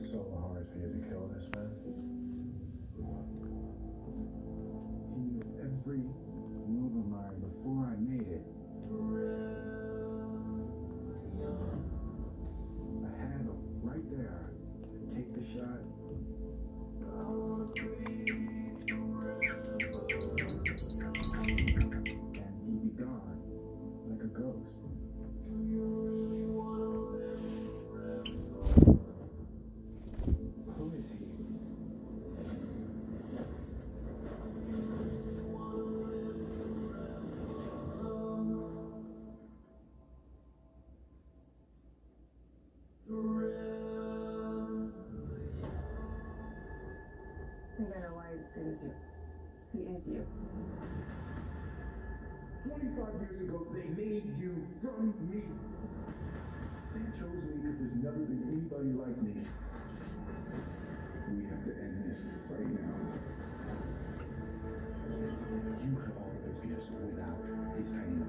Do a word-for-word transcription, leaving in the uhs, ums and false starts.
so hard for you to kill this man? He knew every move of mine before I made it. I had him right there. Take the shot. And he'd be gone, like a ghost. Who is he? I think I know why he's as good as you. He is you. twenty-five years ago, they made you from me. They chose me because there's never been anybody like me. We have to end this right now. You have all of his gifts without his tiny